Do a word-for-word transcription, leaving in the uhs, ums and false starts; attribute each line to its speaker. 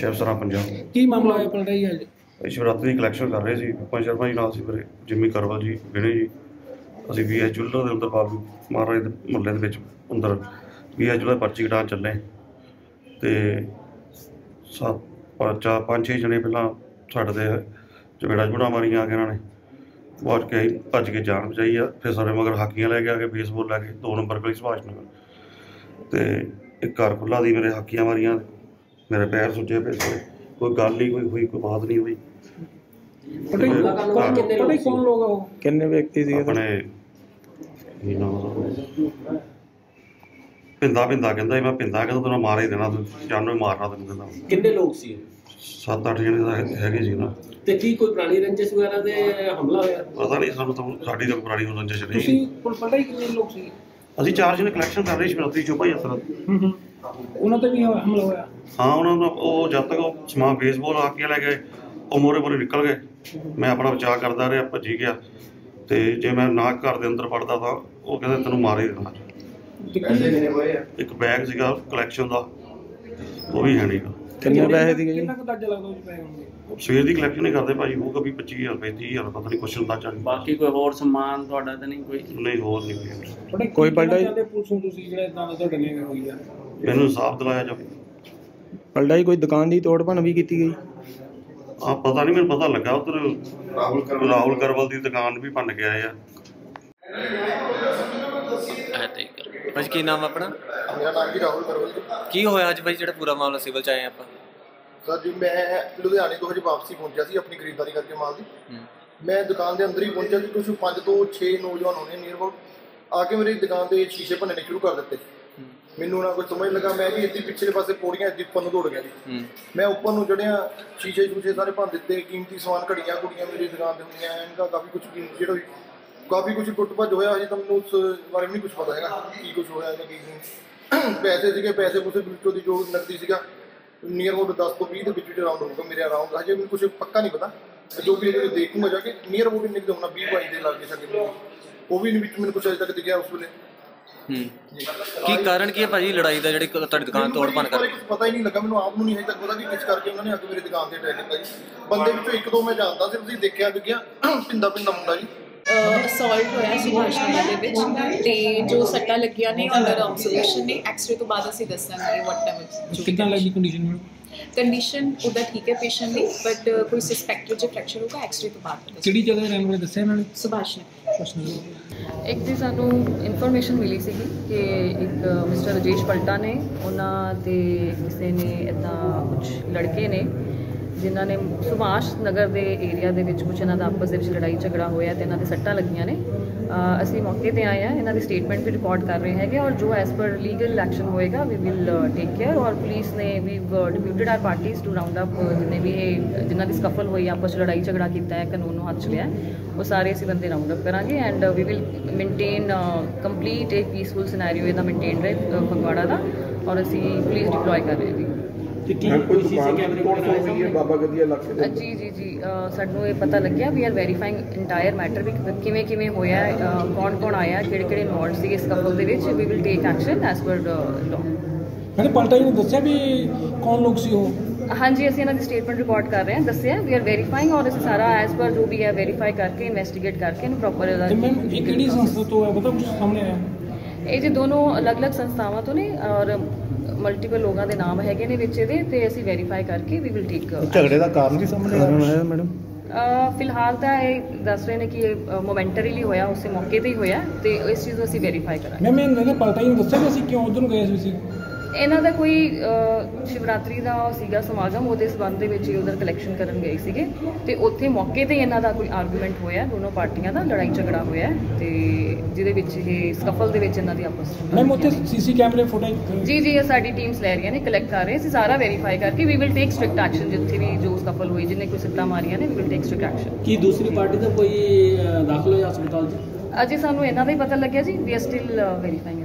Speaker 1: ਸ਼ਿਵ ਸਰਾ ਪੰਜਾਬ।
Speaker 2: ਕੀ ਮਾਮਲਾ ਹੋਇਆ ਪਲਟਾ ਜੀ ਅੱਜ?
Speaker 1: ਸ਼ਿਵਰਾਤਰੀ ਦੀ ਕਲੈਕਸ਼ਨ ਕਰ ਰਹੇ ਸੀ। ਪੰਜ ਸ਼ਰਮਾ ਜੀ ਨਾਲ ਸੀ, ਮੇਰੇ ਜਿੰਮੀ ਕਰਵਲ ਜੀ, ਵਿਨੇ ਜੀ। ਅਸੀਂ ਵੀ ਐਸ ਜੁਲਰ ਦੇ ਅੰਦਰ ਬਾਬੂ ਮਹਾਰਾਜ ਦੇ ਮੁਹੱਲੇ ਦੇ ਵਿੱਚ ਅੰਦਰ ਵੀ ਐਸ ਜੁਲਰ ਪਰਚੀ ਕਟਾਉਣ ਚੱਲੇ ਅਤੇ ਸੱਤ ਚਾਰ ਪੰਜ ਛੇ ਜਣੇ ਪਹਿਲਾਂ ਸਾਡੇ 'ਤੇ ਚਪੇੜਾਂ ਚਪੂੜਾਂ ਮਾਰੀਆਂ ਆ ਕੇ ਇਹਨਾਂ ਨੇ। ਬਾਅਦ ਕੇ ਅਸੀਂ ਭੱਜ ਕੇ ਜਾਨ ਬਚਾਈ ਆ। ਫਿਰ ਸਾਡੇ ਮਗਰ ਹਾਕੀਆਂ ਲੈ ਕੇ ਆ ਕੇ ਬੇਸਬਾਲ ਲੈ ਕੇ ਦੋ ਨੰਬਰ ਗਲੀ ਸੁਭਾਸ਼ ਨਗਰ ਅਤੇ ਇੱਕ ਘਰ ਖੁੱਲ੍ਹਾ ਦੀ ਮੇਰੇ ਹਾਕੀਆਂ ਮਾਰੀਆਂ, ਮੇਰੇ ਪੈਰ ਸੁੱਜੇ ਪਏ ਸੀ। ਕੋਈ ਗੱਲ ਨਹੀਂ ਕੋਈ ਹੋਈ, ਕੋਈ ਬਾਤ ਨਹੀਂ ਹੋਈ।
Speaker 2: ਕੌਣ ਲੋਕ ਆ ਉਹ? ਕਿੰਨੇ ਵਿਅਕਤੀ ਸੀ
Speaker 1: ਆਪਣੇ ਪਿੰਦਾ ਪਿੰਦਾ ਕਹਿੰਦਾ ਮੈਂ ਪਿੰਦਾ ਕਹਿੰਦਾ ਤੈਨੂੰ ਮਾਰ ਹੀ ਦੇਣਾ, ਤੂੰ ਜਾਨੋਂ ਹੀ ਮਾਰਨਾ ਤੈਨੂੰ ਕਹਿੰਦਾ।
Speaker 3: ਕਿੰਨੇ ਲੋਕ ਸੀ?
Speaker 1: ਸੱਤ ਅੱਠ ਜਣੇ ਤਾਂ ਹੈਗੇ ਸੀ ਨਾ।
Speaker 3: ਤੇ ਕੀ ਕੋਈ ਪੁਰਾਣੀ ਰੰਜਿਸ਼ ਵਗੈਰਾ ਦੇ ਹਮਲਾ ਹੋਇਆ?
Speaker 1: ਪਤਾ ਨਹੀਂ ਸਾਨੂੰ ਤਾਂ, ਸਾਡੀ ਤਾਂ ਪੁਰਾਣੀ ਰੰਜਿਸ਼ ਨਹੀਂ।
Speaker 2: ਤੁਸੀਂ ਪਤਾ ਹੀ ਕਿੰਨੇ ਲੋਕ ਸੀ?
Speaker 1: ਅਸੀਂ ਚਾਰ ਜਣੇ ਕਲੈਕਸ਼ਨ ਕਰ ਰਹੇ ਸੀ ਸ਼ਿਵਰਾਤਰੀ ਚੋਪਾ ਯਾਤਰਾ।
Speaker 2: ਉਹਨਾਂ 'ਤੇ ਵੀ ਹਮਲਾ ਹੋਇਆ?
Speaker 1: ਹਾਂ, ਉਹਨਾਂ ਦਾ ਉਹ ਜਦ ਤੱਕ ਉਹ ਸਮਾਨ ਬੇਸਬਾਲ ਆ ਕੇ ਲੈ ਗਏ, ਉਹ ਮੋਰੇ ਮੋਰੇ ਨਿਕਲ ਗਏ। ਮੈਂ ਆਪਣਾ ਬਚਾਅ ਕਰਦਾ ਰਿਹਾ, ਭੱਜੀ ਗਿਆ। ਅਤੇ ਜੇ ਮੈਂ ਨਾ ਘਰ ਦੇ ਅੰਦਰ ਵੜਦਾ ਤਾਂ ਉਹ ਕਹਿੰਦੇ ਤੈਨੂੰ ਮਾਰ ਹੀ ਦੇਣਾ। ਇੱਕ ਬੈਗ ਸੀਗਾ ਕਲੈਕਸ਼ਨ ਦਾ, ਉਹ ਵੀ ਹੈ ਨਹੀਂ ਗਾ।
Speaker 2: ਕਿੰਨੇ ਪੈਸੇ ਸੀਗੇ? ਕਿੰਨਾ ਕੁ ਅੰਦਾਜ਼ਾ ਲੱਗਦਾ ਉਹ ਪੈਸੇ ਹੋਣਗੇ?
Speaker 1: ਸਵੇਰ ਦੀ ਕਲੈਕਸ਼ਨ ਹੀ ਕਰਦੇ ਭਾਜੀ, ਹੋਊਗਾ ਵੀ ਪੱਚੀ ਹਜ਼ਾਰ ਰੁਪਏ, ਤੀਹ ਹਜ਼ਾਰ, ਪਤਾ ਨਹੀਂ ਕੁਛ ਅੰਦਾਜ਼ਾ ਨਹੀਂ।
Speaker 3: ਬਾਕੀ ਕੋਈ ਹੋਰ ਸਮਾਨ ਤੁਹਾਡਾ ਤਾਂ ਨਹੀਂ ਕੋਈ?
Speaker 1: ਨਹੀਂ, ਹੋਰ ਨਹੀਂ ਕੋਈ।
Speaker 2: ਕੋਈ ਪਲਟਾ ਜੀ ਪੁਲਿਸ ਨੂੰ ਤੁਸੀਂ ਜਿਹੜਾ ਇਦਾਂ ਦਾ ਤੁਹਾਡੇ ਨਾਲ ਹੋਈ ਆ?
Speaker 1: ਮੈਨੂੰ ਇਨਸਾਫ ਦਿਲਾਇਆ ਜਾਵੇ।
Speaker 2: ਪਲਟਾ ਜੀ ਕੋਈ ਦੁਕਾਨ ਦੀ ਤੋੜ ਭੰਨ ਵੀ ਕੀਤੀ ਗਈ?
Speaker 1: ਹਾਂ, ਪਤਾ ਨਹੀਂ, ਮੈਨੂੰ ਪਤਾ ਲੱਗਾ ਉੱਧਰ ਰਾਹੁਲ ਰਾਹੁਲ ਕਰਵਲ ਦੀ ਦੁਕਾਨ ਵੀ ਭੰਨ ਕੇ ਆਏ ਆ।
Speaker 4: ਭਾਜੀ ਕੀ ਨਾਮ ਆਪਣਾ?
Speaker 5: ਮੇਰਾ ਨਾਮ ਜੀ ਰਾਹੁਲ ਕਰਵਲ ਜੀ।
Speaker 4: ਕੀ ਹੋਇਆ ਅੱਜ ਭਾਈ ਜਿਹੜਾ ਪੂਰਾ ਮਾਮਲਾ ਸਿਵਲ ਚ ਆਏ ਆਪਾਂ?
Speaker 5: ਸਰ ਜੀ, ਮੈਂ ਲੁਧਿਆਣੇ ਤੋਂ ਹਜੇ ਵਾਪਸੀ ਪਹੁੰਚਿਆ ਸੀ ਆਪਣੀ ਖਰੀਦਦਾਰੀ ਕਰਕੇ ਮਾਲ ਦੀ। ਮੈਂ ਦੁਕਾਨ ਦੇ ਅੰਦਰ ਹੀ ਪਹੁੰਚਿਆ ਸੀ। ਕੁਛ ਪੰਜ ਤੋਂ ਛੇ ਨੌਜਵਾਨ ਹੋਣੇ ਨੀਅਰ ਅਬਾਊਟ ਆ ਕੇ ਮੇਰੀ ਦੁਕਾਨ ਦੇ ਸ਼ੀਸ਼ੇ ਭੰਨਣੇ ਸ਼ੁਰੂ ਕਰ ਦਿੱਤੇ। ਮੈਨੂੰ ਨਾ ਕੋਈ ਸਮਝ ਲੱਗਾ, ਮੈਂ ਵੀ ਇੱਥੇ ਪਿਛਲੇ ਪਾਸੇ ਪੌੜੀਆਂ ਇੱਥੇ ਉੱਪਰ ਨੂੰ ਦੌੜ ਗਿਆ ਜੀ। ਮੈਂ ਉੱਪਰ ਨੂੰ ਚੜ੍ਹਿਆ, ਸ਼ੀਸ਼ੇ ਸ਼ੂਸ਼ੇ ਸਾਰੇ ਭੰਨ ਦਿੱਤੇ। ਕੀਮਤੀ ਸਮਾਨ, ਘੜੀਆਂ ਕੁੜੀਆਂ ਮੇਰੀ ਦੁਕਾਨ 'ਤੇ ਹੁੰਦੀਆਂ, ਐਨਕਾਂ, ਕਾਫੀ ਕੁਛ ਕੀਮਤੀ ਜਿਹੜਾ ਹੋਈ, ਕਾਫੀ ਕੁਛ ਟੁੱਟ ਭੱਜ ਹੋਇਆ। ਹਜੇ ਤਾਂ ਮੈਨੂੰ ਉਸ ਬਾਰੇ ਵੀ ਨਹੀਂ ਕੁਛ ਪਤਾ ਹੈਗਾ ਕੀ ਕੁਛ ਹੋਇਆ ਜਾਂ ਕੀ ਨਹੀਂ। ਪੈਸੇ ਸੀਗੇ, ਪੈਸੇ ਪੂਸੇ ਵਿੱਚੋਂ ਦੀ ਜੋ ਨਕਦੀ ਸੀਗਾ ਨੀਅਰ ਅਬਾਊਟ ਦਸ ਤੋਂ ਵੀਹ ਦੇ ਵਿੱਚ ਵਿੱਚ ਅਰਾਊਂਡ ਹੋਊਗਾ ਮੇਰੇ ਅਰਾਊਂਡ। ਹਜੇ ਮੈਨੂੰ ਕੁਛ ਪੱਕਾ ਨਹੀਂ ਪਤਾ, ਜੋ ਵੀ ਇਹ ਦੇਖੂੰਗਾ ਜਾ ਕੇ। ਨੀਅਰ ਅਬਾਊਟ ਇੰਨੇ ਕੁ ਹੋਣਾ, ਵੀਹ ਬਾਈ ਦੇ ਲੱਗ ਸਕਦੇ, ਉਹ ਵੀ ਵਿੱਚ ਮੈਨੂੰ ਕੁਛ ਅਜੇ ਤੱਕ ਦਿਖਿਆ ਉਸ ਵੇਲੇ।
Speaker 4: ਹੂੰ, ਕੀ ਕਾਰਨ ਕੀ ਹੈ ਭਾਜੀ ਲੜਾਈ ਦਾ ਜਿਹੜੀ ਤੁਹਾਡੀ ਦੁਕਾਨ ਤੋੜ ਭੰਨ ਕਰ?
Speaker 5: ਕੁਛ ਪਤਾ ਹੀ ਨਹੀਂ ਲੱਗਾ ਮੈਨੂੰ, ਆਪ ਨੂੰ ਨਹੀਂ ਹਜੇ ਤੱਕ ਪਤਾ ਕਿ ਕਿਸ ਕਰਕੇ ਉਹਨਾਂ ਨੇ ਅੱਗੇ ਮੇਰੀ ਦੁਕਾਨ ਤੇ ਅਟੈਕ ਕੀਤਾ ਜੀ। ਬੰਦੇ ਵਿੱਚੋਂ ਇੱਕ ਦੋ ਮੈਂ ਜਾਣਦਾ ਸੀ, ਤੁਸੀਂ ਦੇਖਿਆ ਵਿਗਿਆ ਪਿੰਦਾ ਪਿੰਦਾ ਮੁੰਡਾ ਜੀ।
Speaker 6: ਅਸੌਲਟ ਹੋਇਆ ਸੁਭਾਸ਼ ਨਗਰ ਦੇ ਵਿੱਚ ਤੇ ਜੋ ਸੱਟਾਂ ਲੱਗੀਆਂ ਨੇ ਅੰਡਰ ਆਬਜ਼ਰਵੇਸ਼ਨ ਨੇ। ਐਕਸਰੇ ਤੋਂ ਬਾਅਦ ਅਸੀਂ ਦੱਸਾਂਗੇ ਵਾਟ ਟਾਈਮ।
Speaker 2: ਕਿੱਦਾਂ ਲੱਗੀ ਕੰਡੀਸ਼ਨ ਮੈਨੂੰ?
Speaker 6: ਕੰਡੀਸ਼ਨ ਉਹਦਾ ਠੀਕ ਹੈ ਪੇਸ਼ੈਂਟ ਦੀ, ਬਟ ਕੋਈ ਸਸਪੈਕਟਡ ਜੇ ਫ੍ਰੈਕਚਰ ਹੋਗਾ ਐਕਸਰੇ ਤੋਂ ਬਾਅਦ।
Speaker 2: ਕਿਹੜੀ ਜਗ੍ਹਾ ਦੇ ਰਹਿਣ ਵਾਲੇ ਦੱਸਿਆ ਇਹਨਾਂ ਨੇ?
Speaker 6: ਸੁਭਾਸ਼ ਨਗਰ।
Speaker 7: ਇੱਕ ਦੀ ਸਾਨੂੰ ਇਨਫੋਰਮੇਸ਼ਨ ਮਿਲੀ ਸੀਗੀ ਕਿ ਇੱਕ ਮਿਸਟਰ ਰਜੇਸ਼ ਪਲਟਾ ਨੇ, ਉਹਨਾਂ ਦੇ ਕਿਸੇ ਨੇ ਇੱਦਾਂ ਕੁਝ ਲੜਕੇ ਨੇ ਜਿਨ੍ਹਾਂ ਨੇ ਸੁਭਾਸ਼ ਨਗਰ ਦੇ ਏਰੀਆ ਦੇ ਵਿੱਚ ਕੁਝ ਇਹਨਾਂ ਦਾ ਆਪਸ ਦੇ ਵਿੱਚ ਲੜਾਈ ਝਗੜਾ ਹੋਇਆ ਅਤੇ ਇਹਨਾਂ ਦੇ ਸੱਟਾਂ ਲੱਗੀਆਂ ਨੇ। ਅਸੀਂ ਮੌਕੇ 'ਤੇ ਆਏ ਹਾਂ, ਇਹਨਾਂ ਦੀ ਸਟੇਟਮੈਂਟ ਵੀ ਰਿਕਾਰਡ ਕਰ ਰਹੇ ਹੈਗੇ ਔਰ ਜੋ ਐਜ਼ ਪਰ ਲੀਗਲ ਐਕਸ਼ਨ ਹੋਏਗਾ ਵੀ ਵਿਲ ਟੇਕ ਕੇਅਰ। ਔਰ ਪੁਲਿਸ ਨੇ we deputed our parties to round up ਜਿੰਨੇ ਵੀ ਇਹ ਜਿਨ੍ਹਾਂ ਦੀ ਸਕਫਲ ਹੋਈ, ਆਪਸ 'ਚ ਲੜਾਈ ਝਗੜਾ ਕੀਤਾ ਹੈ, ਕਾਨੂੰਨ ਨੂੰ ਹੱਥ 'ਚ ਲਿਆ, ਉਹ ਸਾਰੇ ਅਸੀਂ ਬੰਦੇ ਰਾਊਂਡ ਅਪ ਕਰਾਂਗੇ and we will maintain complete ਇੱਕ ਪੀਸਫੁਲ ਸਿਨੈਰੀਓ ਇਹਦਾ ਮੇਨਟੇਨ ਰਹੇ ਫਗਵਾੜਾ ਦਾ। ਔਰ ਅਸੀਂ ਪੁਲਿਸ ਡਿਪਲੋਏ ਕਰ ਰਹੇ ਜੀ। ਜੀ ਜੀ ਜੀ ਸਾਨੂੰ ਇਹ ਪਤਾ ਲੱਗਿਆ, we are verifying entire matter ਵੀ ਕਿਵੇਂ ਕਿਵੇਂ ਹੋਇਆ, ਕੌਣ ਕੌਣ ਆਇਆ, ਕਿਹੜੇ ਕਿਹੜੇ ਇਨਵੋਲਵਡ ਸੀ ਇਸ ਕਪਲ ਦੇ ਵਿੱਚ। We will take action as per law.
Speaker 2: ਮੈਨੇ ਪਲਟਾ ਜੀ ਨੇ ਦੱਸਿਆ ਵੀ ਕੌਣ ਲੋਕ ਸੀ ਉਹ?
Speaker 7: ਹਾਂਜੀ, ਅਸੀਂ ਇਹਨਾਂ ਦੀ ਸਟੇਟਮੈਂਟ ਰਿਕਾਰਡ ਕਰ ਰਹੇ ਹਾਂ, ਦੱਸਿਆ ਵੀ ਆਰ ਵੈਰੀਫਾਈਂਗ ਔਰ ਅਸੀਂ ਸਾਰਾ ਐਜ਼ ਪਰ ਜੋ ਵੀ ਹੈ ਵੈਰੀਫਾਈ ਕਰਕੇ ਇਨਵੈਸਟੀਗੇਟ ਕਰਕੇ ਇਹਨੂੰ ਪ੍ਰੋਪਰ।
Speaker 2: ਇਹ ਕਿਹੜੀ ਸੰਸਥਾ ਤੋਂ ਹੈ ਪਤਾ ਕੁਝ ਸਾਹਮਣੇ ਆਇਆ? ਇਹ
Speaker 7: ਜੀ ਦੋਨੋਂ ਅਲੱਗ-ਅਲੱਗ ਸੰਸਥਾਵਾਂ ਤੋਂ ਨੇ ਔਰ ਮਲਟੀਪਲ ਲੋਕਾਂ ਦੇ ਨਾਮ ਹੈਗੇ ਨੇ ਵਿੱਚ ਇਹਦੇ, ਤੇ ਅਸੀਂ ਵੈਰੀਫਾਈ ਕਰਕੇ ਵੀ ਵਿਲ ਟੇਕ।
Speaker 2: ਝਗੜੇ ਦਾ ਕਾਰਨ ਕੀ ਸਾਹਮਣੇ ਆਇਆ ਮੈਡਮ?
Speaker 7: ਫਿਲਹਾਲ ਤਾਂ ਇਹ ਦੱਸ ਰਹੇ ਨੇ ਕਿ ਇਹ ਮੋਮੈਂਟਰੀਲੀ ਹੋਇਆ, ਉਸੇ ਮੌਕੇ 'ਤੇ ਹੀ ਹੋਇਆ, ਤੇ ਇਸ ਚੀਜ਼ ਨੂੰ ਅਸੀਂ ਵੈਰੀਫਾਈ ਕਰਾਂਗੇ।
Speaker 2: ਮੈਮ ਇਹਨਾਂ ਨੇ ਪਲਟਾ ਹੀ ਦੱਸਿਆ ਕਿ ਅਸੀਂ ਕਿਉਂ ਉੱਧਰ ਨੂੰ ਗਏ ਸੀ?
Speaker 7: ਇਹਨਾਂ ਦਾ ਕੋਈ ਸ਼ਿਵਰਾਤਰੀ ਦਾ ਸੀਗਾ ਸਮਾਗਮ, ਉਹਦੇ ਸੰਬੰਧ ਦੇ ਵਿੱਚ ਹੀ ਉਧਰ ਕਲੈਕਸ਼ਨ ਕਰਨ ਗਏ ਸੀਗੇ ਤੇ ਉੱਥੇ ਮੌਕੇ 'ਤੇ ਇਹਨਾਂ ਦਾ ਕੋਈ ਆਰਗੂਮੈਂਟ ਹੋਇਆ, ਦੋਨੋਂ ਪਾਰਟੀਆਂ ਦਾ ਲੜਾਈ ਝਗੜਾ ਹੋਇਆ ਤੇ ਜਿਹਦੇ ਵਿੱਚ ਇਹ ਸਕਫਲ ਦੇ ਵਿੱਚ ਇਹਨਾਂ ਦੀ ਆਪਸ ਵਿੱਚ।
Speaker 2: ਮੈਮ ਉੱਥੇ ਸੀਸੀ ਕੈਮਰੇ ਫੁਟੇਜ?
Speaker 7: ਜੀ ਜੀ, ਇਹ ਸਾਡੀ ਟੀਮਸ ਲੈ ਰਹੀਆਂ ਨੇ, ਕਲੈਕਟ ਕਰ ਰਹੇ, ਅਸੀਂ ਸਾਰਾ ਵੈਰੀਫਾਈ ਕਰਕੇ we will take strict action. ਜਿੱਥੇ ਵੀ ਜੋ ਸਕਫਲ ਹੋਈ, ਜਿਹਨੇ ਕੋਈ ਸੱਟਾਂ ਮਾਰੀਆਂ ਨੇ, we will take strict action.
Speaker 3: ਕੀ ਦੂਸਰੀ ਪਾਰਟੀ ਦਾ ਕੋਈ ਦਾਖਲ ਹੋਇਆ ਹਸਪਤਾਲ 'ਚ?
Speaker 7: ਅਜੇ ਸਾਨੂੰ ਇਹਨਾਂ ਦਾ ਹੀ ਪਤਾ ਲੱਗਿਆ ਜੀ, ਵੀ ਆਰ ਸਟਿਲ ਵੈਰੀਫਾਈਂਗ।